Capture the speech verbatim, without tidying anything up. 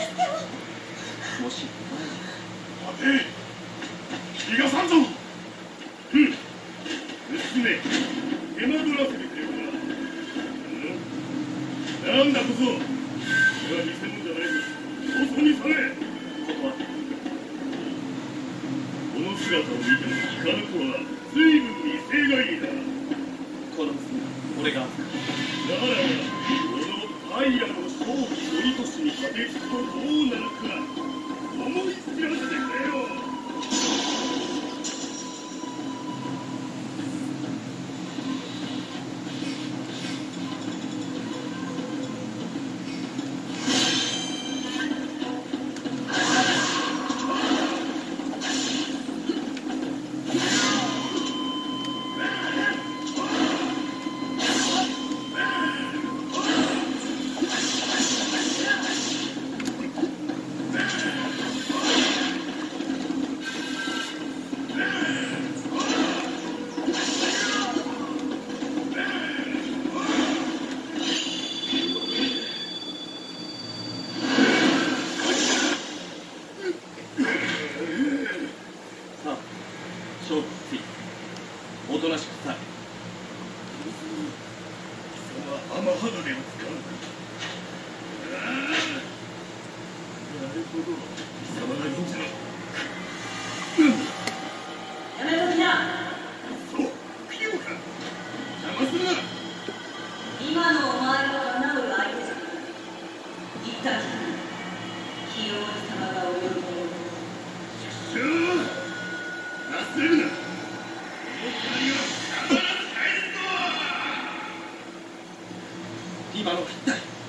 もし待て、気がさんぞ。ふん、娘、手間取らせてくれるな。なんだこそ、これは偽物じゃないぞ。早々に去れ。 断る。 この姿を見ても聞かぬとは随分威勢がいいな。 この娘、俺が預かる。 ならば、この平の正気頼俊に駆けつくとどうなるか、思い知らせてくれよ。 おとなしくさ。 貴様、雨肌でを使うか。なるほど、貴様がいいんじゃろう。 やめときな。 そう、ピオか。邪魔するな。 今のお前が叶う相手じゃない。言ったき清盛様がお呼びのよう。 しゃあ、忘れるな。 今のぴったり。